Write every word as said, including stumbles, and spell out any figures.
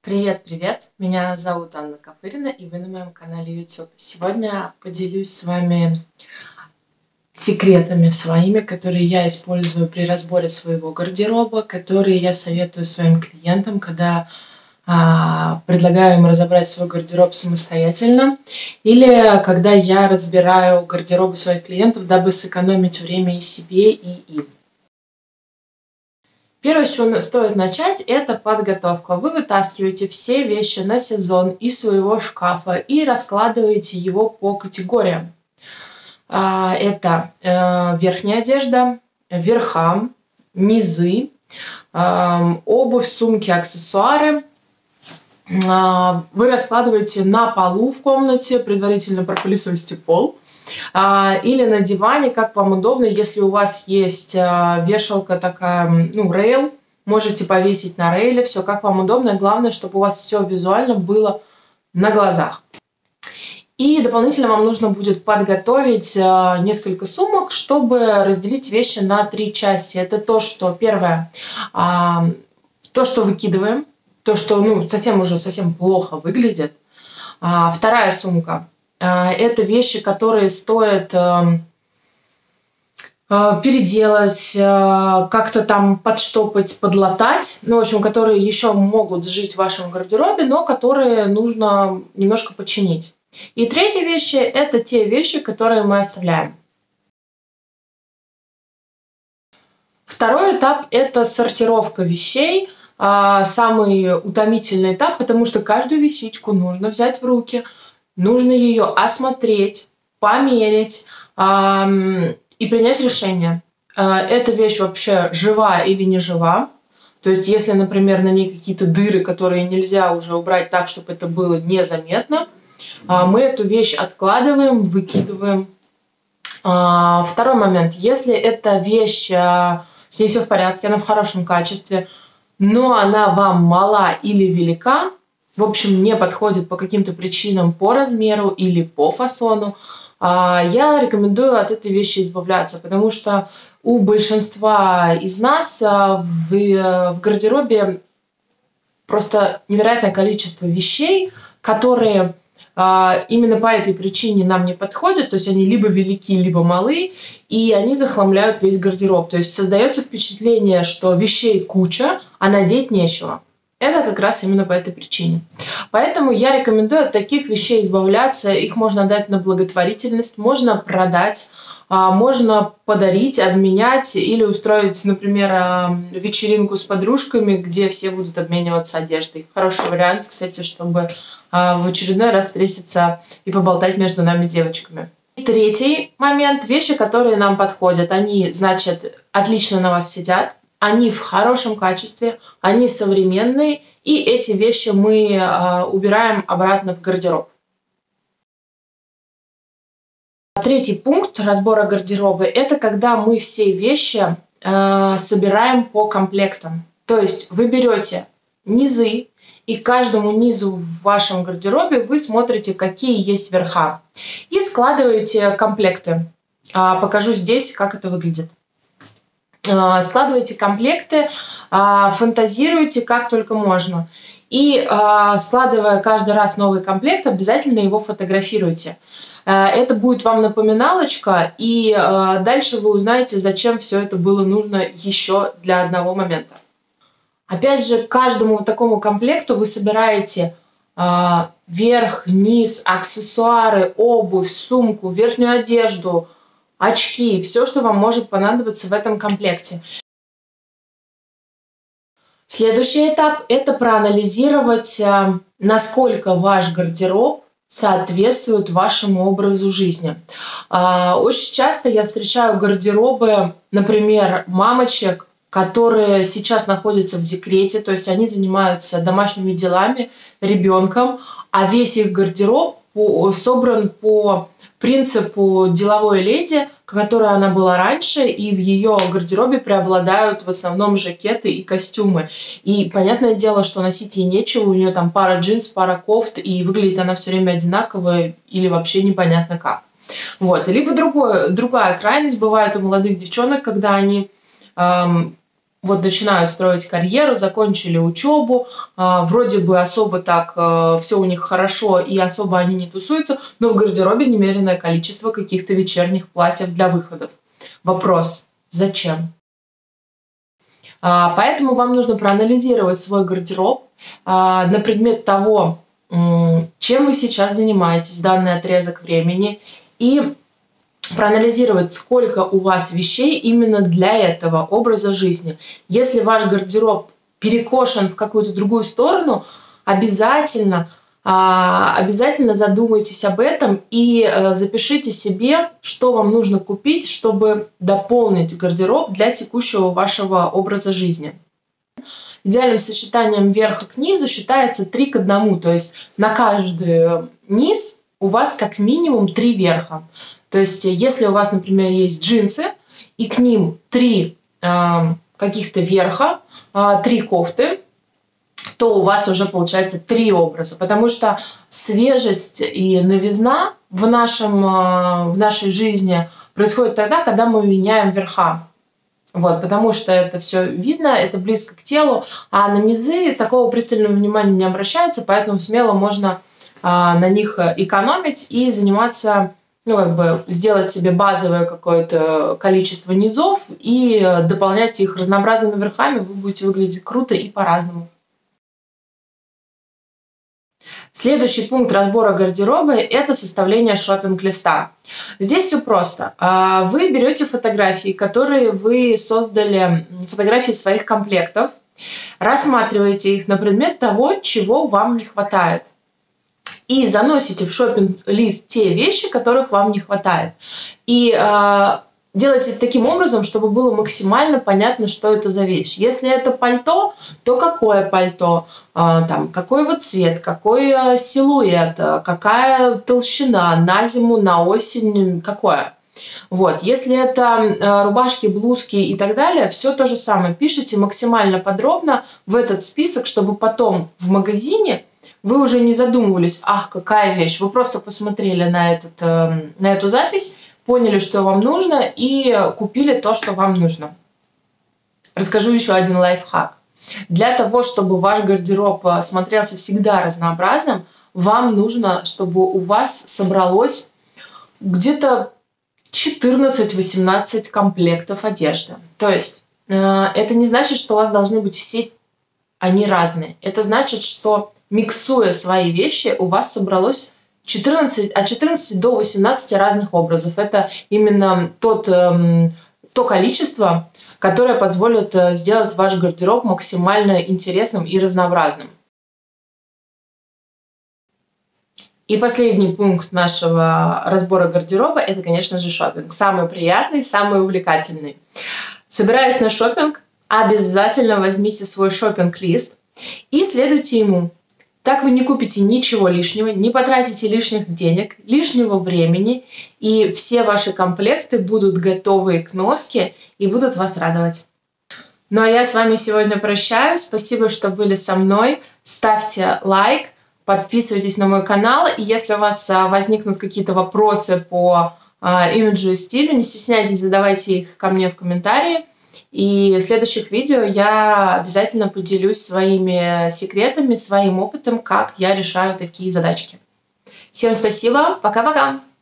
Привет-привет! Меня зовут Анна Кафырина, и вы на моем канале YouTube. Сегодня поделюсь с вами секретами своими, которые я использую при разборе своего гардероба, которые я советую своим клиентам, когда а, предлагаю им разобрать свой гардероб самостоятельно, или когда я разбираю гардеробы своих клиентов, дабы сэкономить время и себе, и им. Первое, с чего стоит начать, это подготовка. Вы вытаскиваете все вещи на сезон из своего шкафа и раскладываете его по категориям. Это верхняя одежда, верха, низы, обувь, сумки, аксессуары. Вы раскладываете на полу в комнате, предварительно пропылесосите пол. Или на диване, как вам удобно. Если у вас есть вешалка такая, ну, рейл, можете повесить на рейле, все как вам удобно. Главное, чтобы у вас все визуально было на глазах. И дополнительно вам нужно будет подготовить несколько сумок, чтобы разделить вещи на три части. Это то, что первое, то, что выкидываем, то, что ну, совсем уже совсем плохо выглядит. Вторая сумка. Это вещи, которые стоит э, э, переделать, э, как-то там подштопать, подлатать. Ну, в общем, которые еще могут жить в вашем гардеробе, но которые нужно немножко починить. И третьи вещи – это те вещи, которые мы оставляем. Второй этап – это сортировка вещей. Э, самый утомительный этап, потому что каждую вещичку нужно взять в руки. Нужно ее осмотреть, померить эм, и принять решение. Э, эта вещь вообще жива или не жива. То есть, если, например, на ней какие-то дыры, которые нельзя уже убрать так, чтобы это было незаметно, э, мы эту вещь откладываем, выкидываем. Э, второй момент. Если эта вещь, э, с ней все в порядке, она в хорошем качестве, но она вам мала или велика, в общем, не подходит по каким-то причинам по размеру или по фасону, я рекомендую от этой вещи избавляться, потому что у большинства из нас в, в гардеробе просто невероятное количество вещей, которые именно по этой причине нам не подходят, то есть они либо велики, либо малы, и они захламляют весь гардероб. То есть создается впечатление, что вещей куча, а надеть нечего. Это как раз именно по этой причине. Поэтому я рекомендую от таких вещей избавляться. Их можно отдать на благотворительность, можно продать, можно подарить, обменять или устроить, например, вечеринку с подружками, где все будут обмениваться одеждой. Хороший вариант, кстати, чтобы в очередной раз встретиться и поболтать между нами девочками. И третий момент. Вещи, которые нам подходят. Они, значит, отлично на вас сидят. Они в хорошем качестве, они современные, и эти вещи мы э, убираем обратно в гардероб. Третий пункт разбора гардероба – это когда мы все вещи э, собираем по комплектам. То есть вы берете низы, и каждому низу в вашем гардеробе вы смотрите, какие есть верха, и складываете комплекты. Э, покажу здесь, как это выглядит. Складывайте комплекты, фантазируйте как только можно. И складывая каждый раз новый комплект, обязательно его фотографируйте. Это будет вам напоминалочка, и дальше вы узнаете, зачем все это было нужно еще для одного момента. Опять же, к каждому вот такому комплекту вы собираете верх, низ, аксессуары, обувь, сумку, верхнюю одежду, очки, все, что вам может понадобиться в этом комплекте. Следующий этап – это проанализировать, насколько ваш гардероб соответствует вашему образу жизни. Очень часто я встречаю гардеробы, например, мамочек, которые сейчас находятся в декрете, то есть они занимаются домашними делами, ребенком, а весь их гардероб собран по принципу деловой леди, которой она была раньше, и в ее гардеробе преобладают в основном жакеты и костюмы. И понятное дело, что носить ей нечего, у нее там пара джинс, пара кофт, и выглядит она все время одинаково или вообще непонятно как. Вот. Либо другое, другая крайность бывает у молодых девчонок, когда они эм, вот начинают строить карьеру, закончили учебу, э, вроде бы особо так э, все у них хорошо и особо они не тусуются, но в гардеробе немереное количество каких-то вечерних платьев для выходов. Вопрос: зачем? Э, поэтому вам нужно проанализировать свой гардероб э, на предмет того, э, чем вы сейчас занимаетесь в данный отрезок времени, и проанализировать, сколько у вас вещей именно для этого образа жизни. Если ваш гардероб перекошен в какую-то другую сторону, обязательно, обязательно задумайтесь об этом и запишите себе, что вам нужно купить, чтобы дополнить гардероб для текущего вашего образа жизни. Идеальным сочетанием верха к низу считается три к одному, то есть на каждый низ у вас как минимум три верха. То есть если у вас, например, есть джинсы, и к ним три э, каких-то верха, э, три кофты, то у вас уже получается три образа. Потому что свежесть и новизна в, нашем, э, в нашей жизни происходит тогда, когда мы меняем верха. Вот, потому что это все видно, это близко к телу, а на низы такого пристального внимания не обращаются, поэтому смело можно э, на них экономить и заниматься, ну, как бы сделать себе базовое какое-то количество низов и дополнять их разнообразными верхами, вы будете выглядеть круто и по-разному. Следующий пункт разбора гардероба – это составление шопинг-листа. Здесь все просто. Вы берете фотографии, которые вы создали, фотографии своих комплектов, рассматриваете их на предмет того, чего вам не хватает. И заносите в шопинг-лист те вещи, которых вам не хватает. И э, делайте это таким образом, чтобы было максимально понятно, что это за вещь. Если это пальто, то какое пальто, э, там, какой вот цвет, какой э, силуэт, э, какая толщина на зиму, на осень, какое. Вот. Если это э, рубашки, блузки и так далее, все то же самое. Пишите максимально подробно в этот список, чтобы потом в магазине вы уже не задумывались: ах, какая вещь. Вы просто посмотрели на, этот, э, на эту запись, поняли, что вам нужно, и купили то, что вам нужно. Расскажу еще один лайфхак. Для того, чтобы ваш гардероб смотрелся всегда разнообразным, вам нужно, чтобы у вас собралось где-то четырнадцать-восемнадцать комплектов одежды. То есть э, это не значит, что у вас должны быть все они разные. Это значит, что миксуя свои вещи, у вас собралось четырнадцать, от четырнадцати до восемнадцати разных образов. Это именно тот, эм, то количество, которое позволит э, сделать ваш гардероб максимально интересным и разнообразным. И последний пункт нашего разбора гардероба – это, конечно же, шопинг. Самый приятный, самый увлекательный. Собираясь на шопинг, обязательно возьмите свой шопинг-лист и следуйте ему. Так вы не купите ничего лишнего, не потратите лишних денег, лишнего времени, и все ваши комплекты будут готовы к носке и будут вас радовать. Ну а я с вами сегодня прощаюсь. Спасибо, что были со мной. Ставьте лайк, подписывайтесь на мой канал. И если у вас возникнут какие-то вопросы по имиджу и стилю, не стесняйтесь, задавайте их ко мне в комментарии. И в следующих видео я обязательно поделюсь своими секретами, своим опытом, как я решаю такие задачки. Всем спасибо, пока-пока!